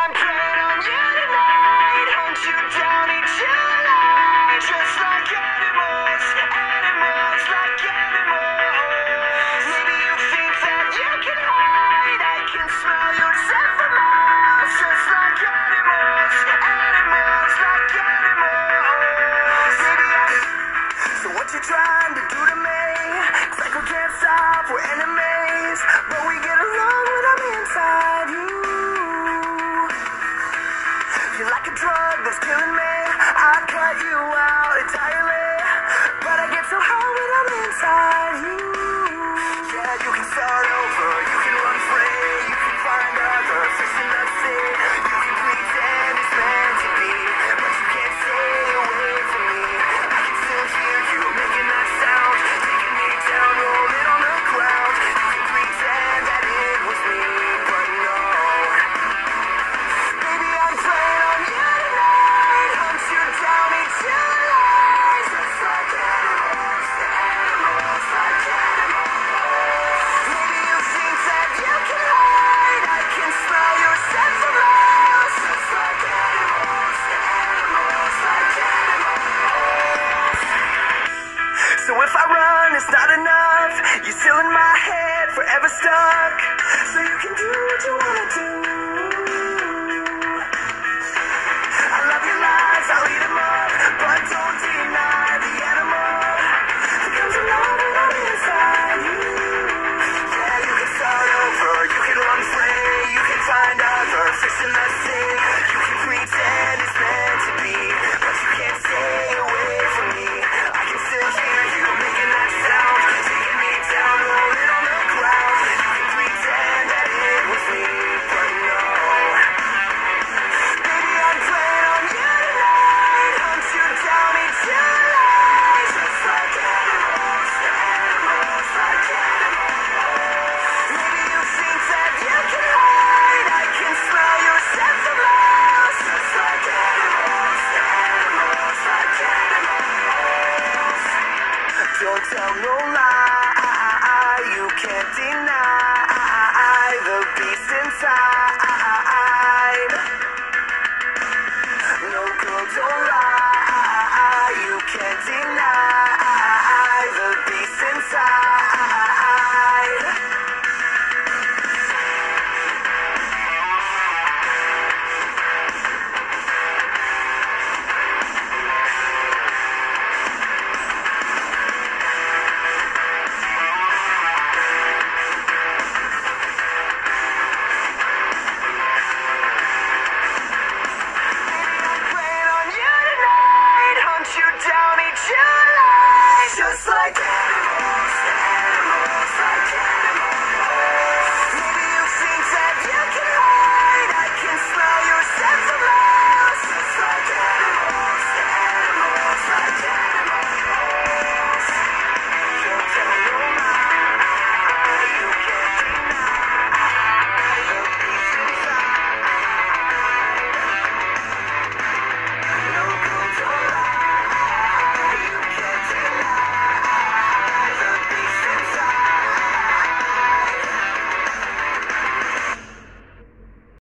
I'm preying on you tonight. Hunt you down, eat you alive. Just like animals, animals, like animals. Maybe you think that you can hide. I can smell your scent for miles. Just like animals, animals, like animals. So what you trying to do to me? It's like we can't stop, we're enemies, but we get along when I'm inside you. You're like a drug that's killing me. I cut you out entirely, but I get so high when I'm inside you. Yeah, you can start over, you can run free, you can find other fish in the sea. You can pretend it's meant to be, but you can't stay away from me. I can still hear you making that sound, taking me down, rolling on the ground. You can pretend that it was me, but no. Baby, I'm preying on you tonight. Hunt you down, eat you alive. Just like animals, animals, like animals. Maybe you think that you can hide. I can smell your scent for miles. Just like animals, animals, like animals. So if I run, it's not enough. You're still in my head, forever stuck. So you can do what you wanna do. I love your lies, I'll eat them up, but don't deny the animal that comes along when I'm inside you. Yeah, you can start over, you can run free, you can find other fish in the sea.